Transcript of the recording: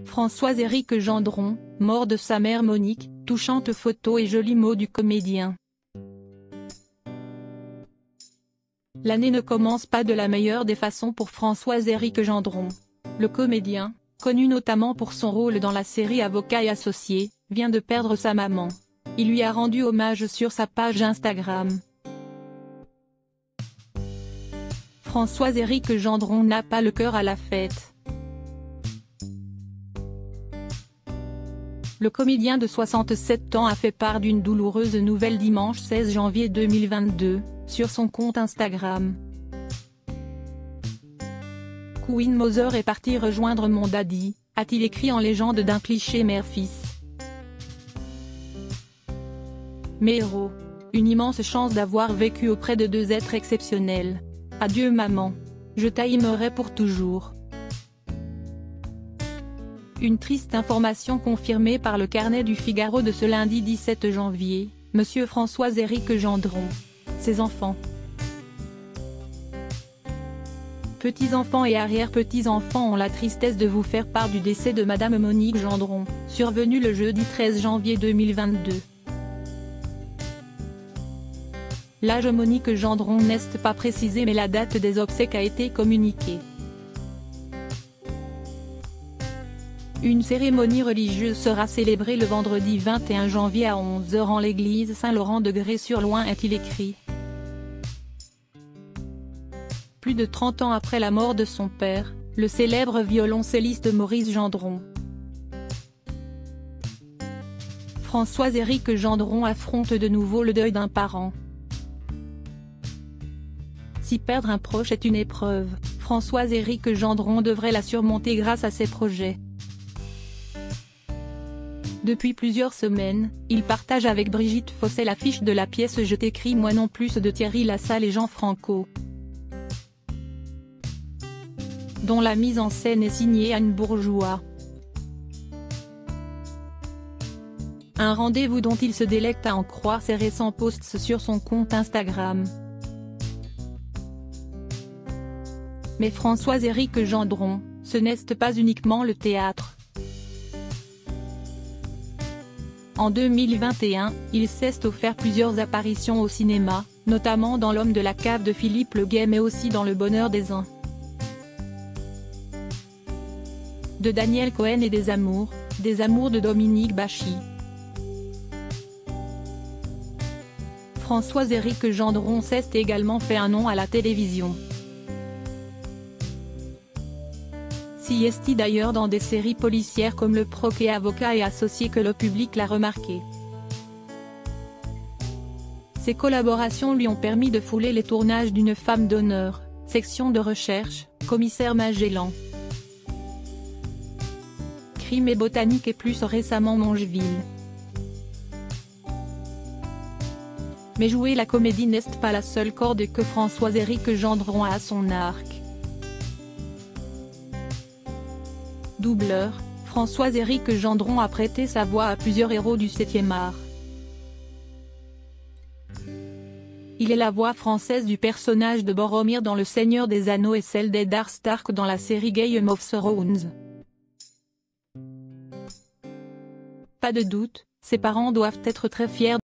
François-Éric Gendron, mort de sa mère Monique, touchante photo et jolis mots du comédien. L'année ne commence pas de la meilleure des façons pour François-Éric Gendron. Le comédien, connu notamment pour son rôle dans la série Avocats et Associés, vient de perdre sa maman. Il lui a rendu hommage sur sa page Instagram. François-Éric Gendron n'a pas le cœur à la fête. Le comédien de 67 ans a fait part d'une douloureuse nouvelle dimanche 16 janvier 2022, sur son compte Instagram. Queen Mother est partie rejoindre mon daddy, a-t-il écrit en légende d'un cliché mère-fils. Mes héros. Une immense chance d'avoir vécu auprès de deux êtres exceptionnels. Adieu maman. Je t'aimerai pour toujours. Une triste information confirmée par le Carnet du Figaro de ce lundi 17 janvier, Monsieur François-Éric Gendron. Ses enfants. Petits-enfants et arrière-petits-enfants ont la tristesse de vous faire part du décès de Madame Monique Gendron, survenu le jeudi 13 janvier 2022. L'âge Monique Gendron n'est pas précisé mais la date des obsèques a été communiquée. Une cérémonie religieuse sera célébrée le vendredi 21 janvier à 11 h en l'église Saint-Laurent de Grès-sur-Loing, est-il écrit. Plus de 30 ans après la mort de son père, le célèbre violoncelliste Maurice Gendron. François-Éric Gendron affronte de nouveau le deuil d'un parent. Si perdre un proche est une épreuve, François-Éric Gendron devrait la surmonter grâce à ses projets. Depuis plusieurs semaines, il partage avec Brigitte Fossey l'affiche de la pièce Je t'écris moi non plus de Thierry Lassalle et Jean Franco, dont la mise en scène est signée Anne Bourgeois. Un rendez-vous dont il se délecte à en croire ses récents posts sur son compte Instagram. Mais François-Éric Gendron, ce n'est pas uniquement le théâtre. En 2021, il s'est offert plusieurs apparitions au cinéma, notamment dans L'homme de la cave de Philippe Le Guay mais aussi dans Le bonheur des uns, de Daniel Cohen et des amours de Dominique Bachy. François-Éric Gendron s'est également fait un nom à la télévision. Si est d'ailleurs dans des séries policières comme Le Proc et Avocats et Associés que le public l'a remarqué. Ses collaborations lui ont permis de fouler les tournages d'Une femme d'honneur, Section de recherche, Commissaire Magellan, Crime et botanique et plus récemment Mongeville. Mais jouer la comédie n'est pas la seule corde que François-Éric Gendron a à son arc. Doubleur, François-Éric Gendron a prêté sa voix à plusieurs héros du 7e art. Il est la voix française du personnage de Boromir dans Le Seigneur des Anneaux et celle d'Eddard Stark dans la série Game of Thrones. Pas de doute, ses parents doivent être très fiers